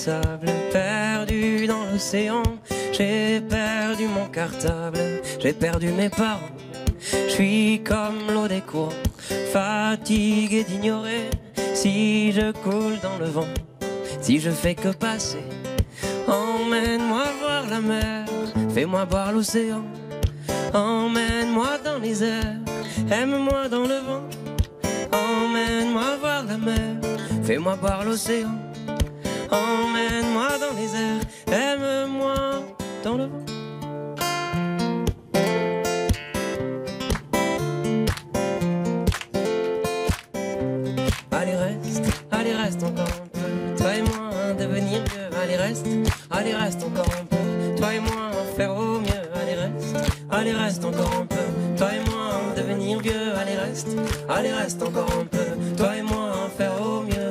sable, perdu dans l'océan. J'ai perdu mon cartable, j'ai perdu mes parents. Je suis comme l'eau des courants, fatigué d'ignorer. Si je coule dans le vent, si je fais que passer, emmène-moi voir la mer, fais-moi boire l'océan. Emmène-moi dans les airs, aime-moi dans le vent. Emmène-moi voir la mer, fais-moi boire l'océan. Emmène-moi dans les airs, aime-moi dans le vent. Allez reste encore un peu, toi et moi devenir mieux. Allez reste encore un peu, toi et moi faire au mieux. Allez reste encore un peu, toi et moi devenir vieux. Allez reste encore un peu, toi et moi faire au mieux.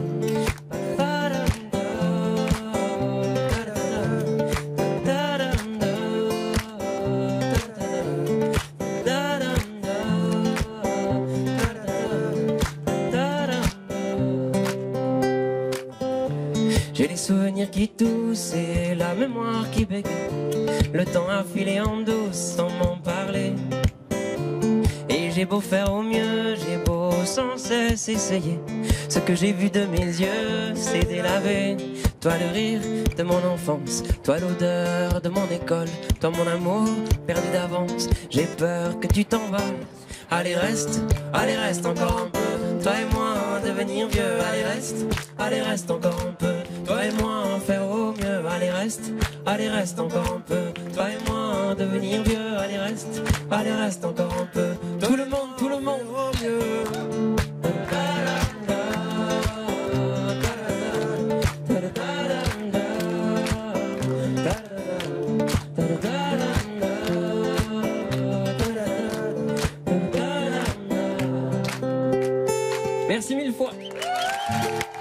J'ai les souvenirs qui toussent et la mémoire qui bégaye. Le temps a filé en douce sans m'en parler. Et j'ai beau faire au mieux, j'ai beau sans cesse essayer. Ce que j'ai vu de mes yeux, c'est délavé. Toi le rire de mon enfance, toi l'odeur de mon école, toi mon amour perdu d'avance. J'ai peur que tu t'envoles. Allez reste encore un peu, toi et moi devenir vieux. Allez reste encore un peu, toi et moi faire au mieux. Allez reste encore un peu, toi et moi devenir vieux. Allez reste encore un peu, tout le monde au mieux. Merci mille fois.